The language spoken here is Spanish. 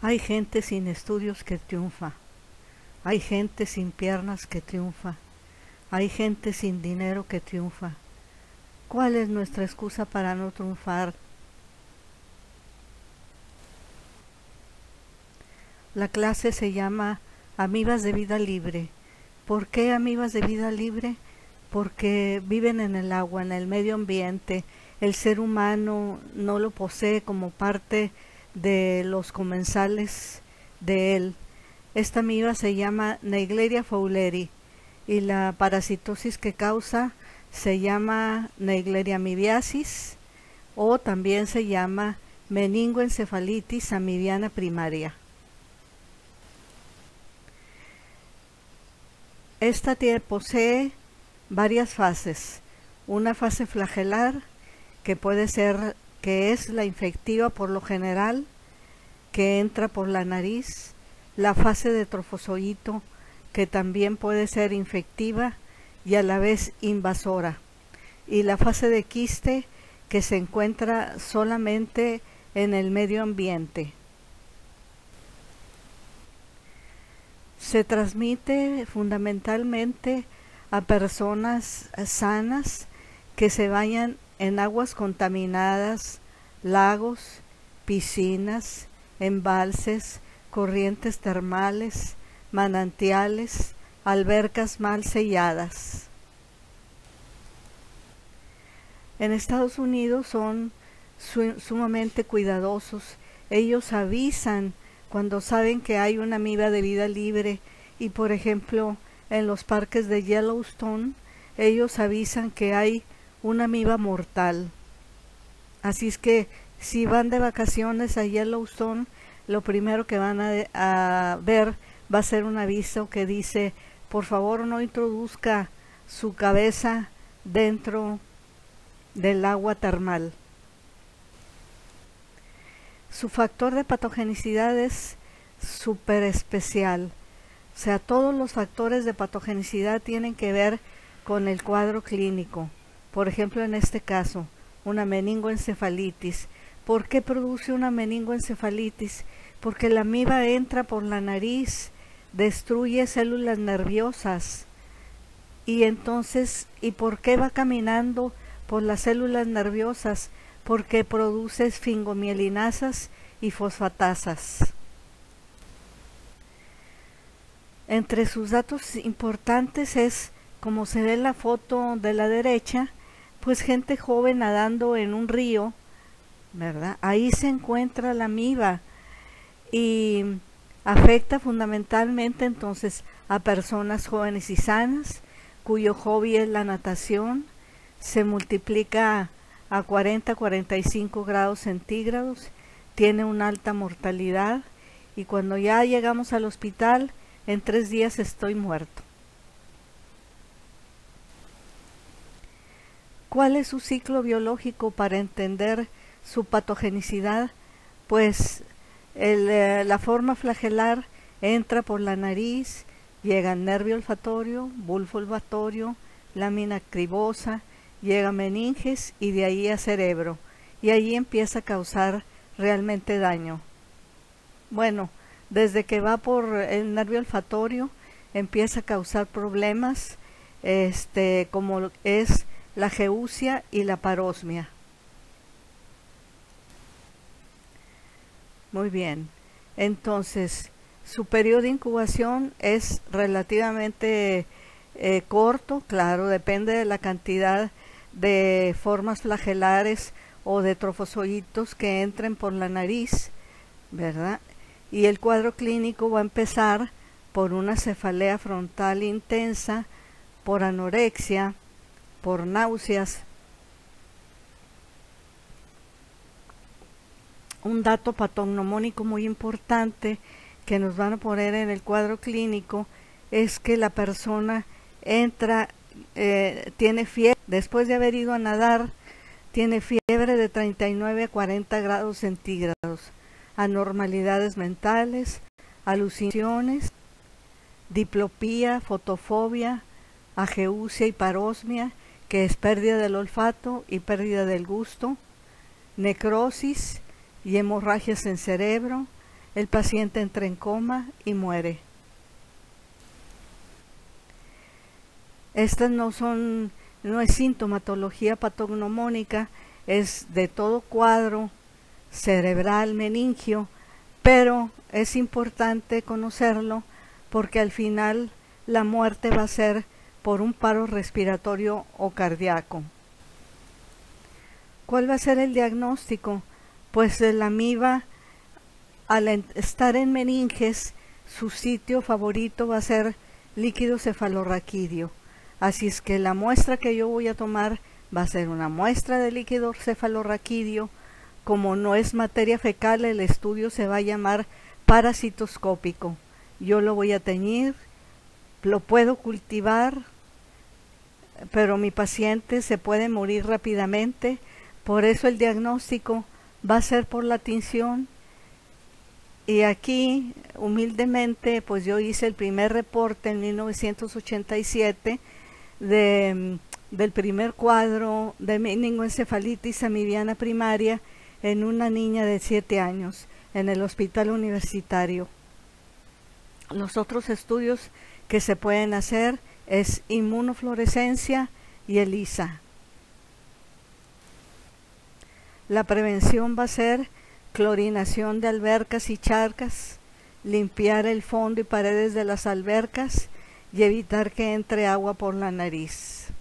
Hay gente sin estudios que triunfa, hay gente sin piernas que triunfa, hay gente sin dinero que triunfa. ¿Cuál es nuestra excusa para no triunfar? La clase se llama Amibas de Vida Libre. ¿Por qué amibas de vida libre? Porque viven en el agua, en el medio ambiente. El ser humano no lo posee como parte de los comensales de él. Esta amiba se llama Naegleria fowleri y la parasitosis que causa se llama Naegleria amibiasis o también se llama meningoencefalitis amibiana primaria. Esta posee varias fases. Una fase flagelar, que es la infectiva por lo general, que entra por la nariz. La fase de trofozoito, que también puede ser infectiva y a la vez invasora. Y la fase de quiste, que se encuentra solamente en el medio ambiente. Se transmite fundamentalmente a personas sanas que se bañan en aguas contaminadas, lagos, piscinas, embalses, corrientes termales, manantiales, albercas mal selladas. En Estados Unidos son sumamente cuidadosos. Ellos avisan cuando saben que hay una amiba de vida libre y por ejemplo en los parques de Yellowstone ellos avisan que hay una amiba mortal. Así es que si van de vacaciones a Yellowstone, lo primero que van a ver va a ser un aviso que dice: por favor no introduzca su cabeza dentro del agua termal. Su factor de patogenicidad es súper especial. O sea, todos los factores de patogenicidad tienen que ver con el cuadro clínico. Por ejemplo, en este caso, una meningoencefalitis. ¿Por qué produce una meningoencefalitis? Porque la amiba entra por la nariz, destruye células nerviosas. Y entonces, ¿y por qué va caminando por las células nerviosas? Porque produce esfingomielinasas y fosfatasas. Entre sus datos importantes es, como se ve en la foto de la derecha, pues gente joven nadando en un río, ¿verdad? Ahí se encuentra la amiba y afecta fundamentalmente entonces a personas jóvenes y sanas, cuyo hobby es la natación, se multiplica a 40-45 grados centígrados, tiene una alta mortalidad y cuando ya llegamos al hospital, en 3 días estoy muerto. ¿Cuál es su ciclo biológico para entender su patogenicidad? Pues la forma flagelar entra por la nariz, llega al nervio olfatorio, bulbo olfatorio, lámina cribosa, llega a meninges y de ahí a cerebro, y ahí empieza a causar realmente daño. Bueno, desde que va por el nervio olfatorio empieza a causar problemas, como es la geusia y la parosmia. Muy bien, entonces su periodo de incubación es relativamente corto, claro, depende de la cantidad de formas flagelares o de trofozoitos que entren por la nariz, ¿verdad? Y el cuadro clínico va a empezar por una cefalea frontal intensa, por anorexia, por náuseas. Un dato patognomónico muy importante que nos van a poner en el cuadro clínico es que la persona tiene fiebre, después de haber ido a nadar, tiene fiebre de 39 a 40 grados centígrados, anormalidades mentales, alucinaciones, diplopía, fotofobia, ageusia y parosmia, que es pérdida del olfato y pérdida del gusto, necrosis y hemorragias en cerebro, el paciente entra en coma y muere. Estas no es sintomatología patognomónica, es de todo cuadro cerebral meningio, pero es importante conocerlo porque al final la muerte va a ser por un paro respiratorio o cardíaco. ¿Cuál va a ser el diagnóstico? Pues la amiba, al estar en meninges, su sitio favorito va a ser líquido cefalorraquídeo. Así es que la muestra que yo voy a tomar va a ser una muestra de líquido cefalorraquídeo. Como no es materia fecal, el estudio se va a llamar parasitoscópico. Yo lo voy a teñir, lo puedo cultivar, pero mi paciente se puede morir rápidamente. Por eso el diagnóstico va a ser por la tinción. Y aquí, humildemente, pues yo hice el primer reporte en 1987 del primer cuadro de meningoencefalitis amibiana primaria en una niña de 7 años en el hospital universitario. Los otros estudios que se pueden hacer es inmunofluorescencia y ELISA. La prevención va a ser clorinación de albercas y charcas, limpiar el fondo y paredes de las albercas y evitar que entre agua por la nariz.